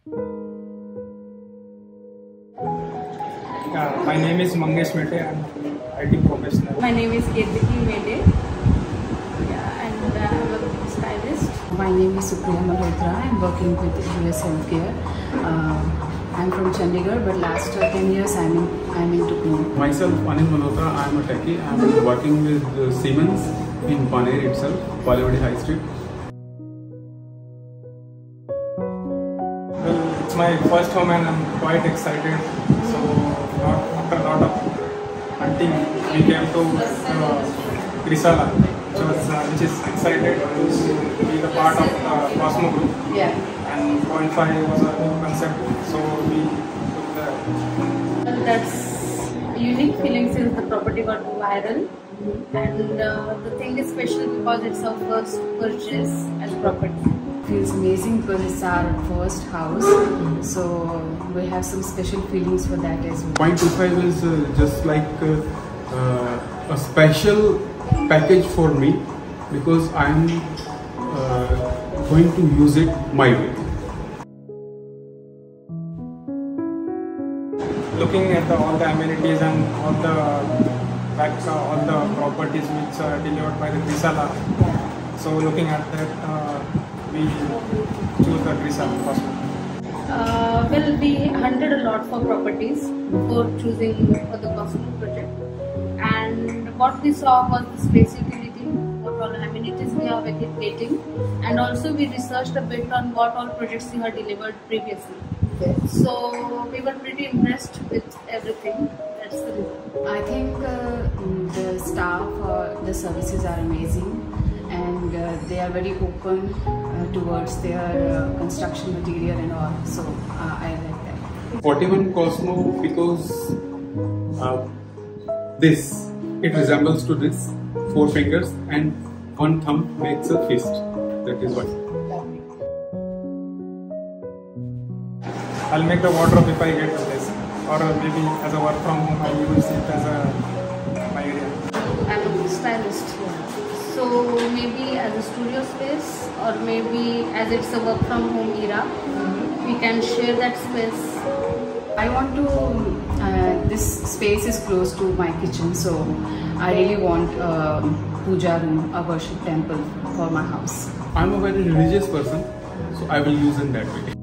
My name is Mangesh Mete. I'm IT professional. My name is Kirtiki Mede. And I'm a stylist. My name is Supriya Malhotra. I'm working with US Healthcare. I'm from Chandigarh, but last 10 years I'm into Pune. Myself, Anil Malhotra. I'm a techie. I'm working with Siemens in Paneri itself, Palewadi High Street. Well, it's my first home and I'm quite excited. So after a lot of hunting, we came to Grisala, which is excited to be the part of Cosmo Group. Yeah. And 0.5 was a new concept, so we took the. That's unique feeling since the property got viral. And the thing is special because it's our first purchase as property. Feels amazing because it's our first house, so we have some special feelings for that as well. 0.25 is just like a special package for me because I'm going to use it my way. Looking at all the amenities and all the properties which are delivered by the Grisala. So looking at that, we choose the Grisala first. Well, we hunted a lot for properties before choosing for the Cosmo project. And what we saw was the space utility, what all amenities we are getting, and also we researched a bit on what all projects we had delivered previously. So we were pretty impressed with everything. That's the reason. I think the staff, the services are amazing, and they are very open towards their construction material and all. So I like that. 41 Cosmo because it resembles to this 4 fingers and 1 thumb makes a fist. That is why. I'll make the wardrobe if I get the place, or maybe as a work from home I use it as my area. I'm a stylist, so maybe as a studio space, or maybe as it's a work from home era, we can share that space. I want to, this space is close to my kitchen, so I really want a puja room, a worship temple for my house. I'm a very religious person, so I will use in that way.